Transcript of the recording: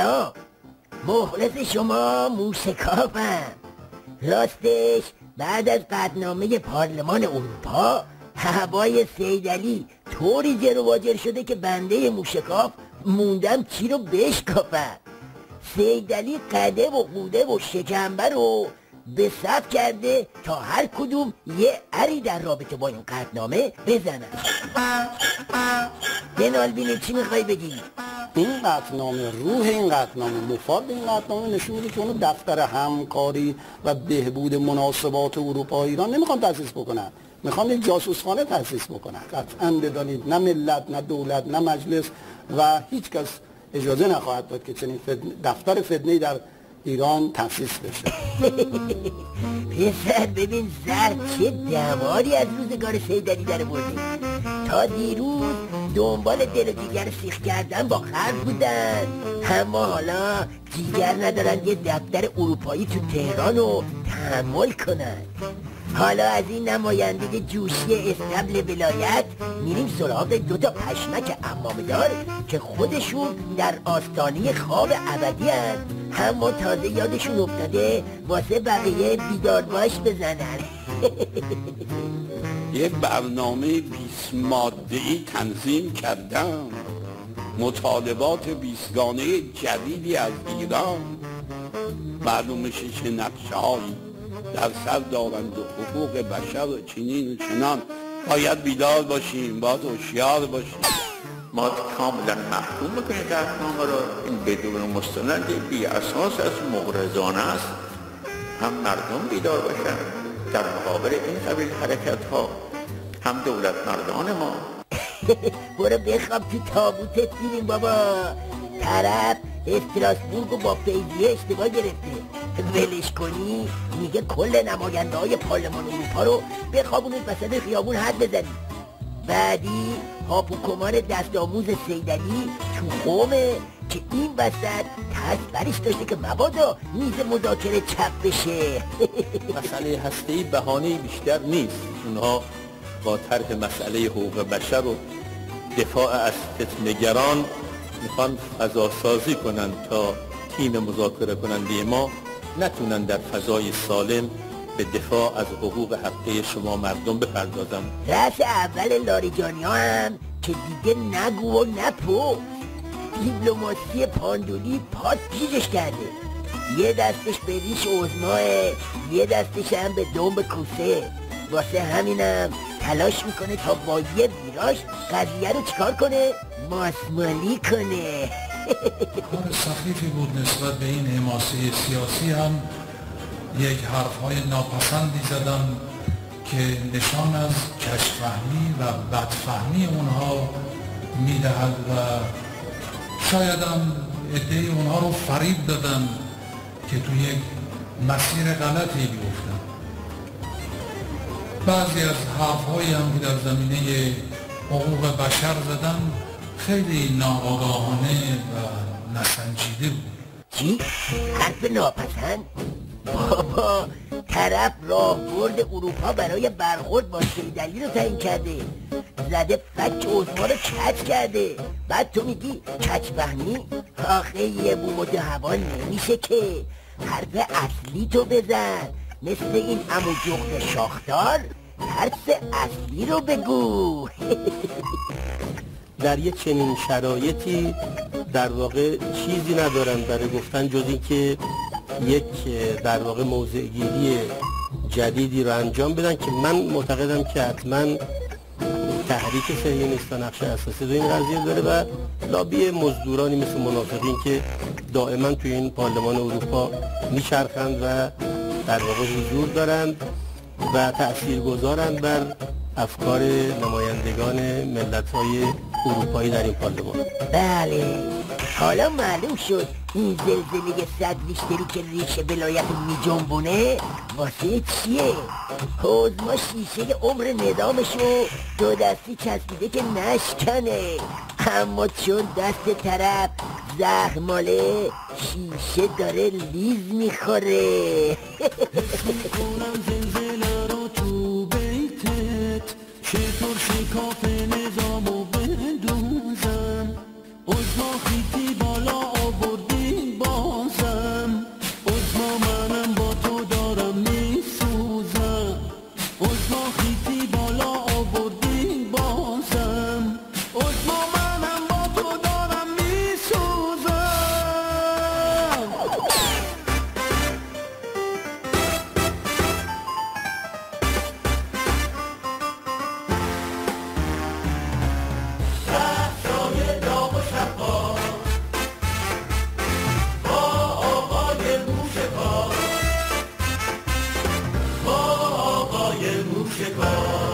سلام، مخلص شما موشکافم. راستش بعد از قطعنامه پارلمان اروپا هوای سیدعلی طوری جر و واجر شده که بنده موشکاف موندم چی رو بشکافم. سیدعلی قده و قوده و شکمبه رو به صف کرده تا هر کدوم یه اری در رابطه با این قطعنامه بزنن. بنال بینه چی میخوای بگی؟ این قطعنامه، روح این قطعنامه، مفاد این قطعنامه نشون میده که اونو دفتر همکاری و بهبود مناسبات اروپا ایران نمیخوان تأسیس بکنن، میخوان یک جاسوسخانه تأسیس بکنن. قطعا بدانید نه ملت نه دولت نه مجلس و هیچ کس اجازه نخواهد داد که چنین دفتر فتنه‌ای در ایران تأسیس بشه. پسر ببین زر چه دماری از روزگار سیدعلی در بردی. تا دیروز دنبال دل و جیگر سیخ کردن با خرد بودن، اما حالا جیگر ندارن یه دفتر اروپایی تو تهران رو تحمل کنن. حالا از این نماینده جوشی استبل ولایت میریم سراغ دوتا پشمک عمامدار که خودشون در آستانه خواب ابدی هست، اما تازه یادشون افتاده واسه بقیه بیدار باش بزنن. یک برنامه 20 ماده‌ای تنظیم کردم، مطالبات 20 گانه جدیدی از ایران. معلوم میشه چه نقشه‌هایی در سر دارند و حقوق بشر و چنین و چنان. باید بیدار باشیم، باید هوشیار باشیم. ما کاملا محکوم میکنیم قطعنامه رو. این بدون مستند بی اساس از مغرضانه است. هم مردم بیدار باشن در مقابل این قبیل حرکت ها، هم دولت مردان ما. برو بخواب تو تابوتت دیدیم بابا. طرف استراسبورگ و با فیضیه اشتباه گرفته، ولش کنی میگه کل نماینده های پارلمان اروپا رو بخوابونید وسط خیابون حد بزنید. بعدی هاپوکمار دست آموز سیدعلی تو قومه که این وسط تست برش داشته که مبادا میز مذاکره چپ بشه. مسئله هسته‌ای بهانه‌ای بیشتر نیست. اونها با طرح مسئله حقوق بشر و دفاع از فتنه‌گران میخوان فضا سازی کنن تا تیم مذاکره کننده ما نتونن در فضای سالم به دفاع از حقوق حقه شما مردم بپردازن. رأس اول لاریجانی ها هم که دیگه نگو و نپو، دیپلماسی پاندولی پات پیشش کرده. یه دستش به ریش عظماه، یه دستش هم به دنب کوسه. واسه همینم تلاش میکنه تا با یه ویراژ قضیه رو چیکار کنه؟ ماسمالی کنه. کار سخیفی بود نسبت به این حماسه سیاسی. هم یک حرفهای ناپسندی زدن که نشان از کژفهمی و بدفهمی اونها میدهد و شاید هم عده‌ای اونها رو فریب دادن که تو یک مسیر غلطی بیفتن. بعضی از حرفهایی هم که در زمینه حقوق بشر زدن خیلی ناآگاهانه و نسنجیده بود. چی؟ حرف ناپسند؟ بابا طرف راهبرد اروپا برای برخورد با سیدعلی رو تعیین کرده، زده فک عظما رو کج کرده. بعد تو میگی کج‌فهمی؟ آخه یه بومت هوا نمیشه که. حرف اصلی تو بزن، مثل این عمو جغد شاخدار حرف اصلی رو بگو. در یک چنین شرایطی در واقع چیزی ندارن برای گفتن جز این که یک در واقع موضع گیری جدیدی رو انجام بدن که من معتقدم که حتما تحریک صهیونیست‌ها نقش اساسی در این قضیه داره و لابی مزدورانی مثل منافقین که دائما توی این پارلمان اروپا میچرخند و در واقع حضور دارند و تاثیرگذارند بر افکار نمایندگان ملت‌های اروپایی در این پارلمان. بله حالا معلوم شد این زلزله 100 ریشتری که ریشه ولایت میجنبونه واسه چیه؟ حوزما شیشه عمر نظامشو دو دستی چسبیده که نشکنه، اما چون دست طرف زخماله شیشه داره لیز میخوره. چطور شکاف نظامو بدوزن، عضما خیتی بالا آوردی روزگار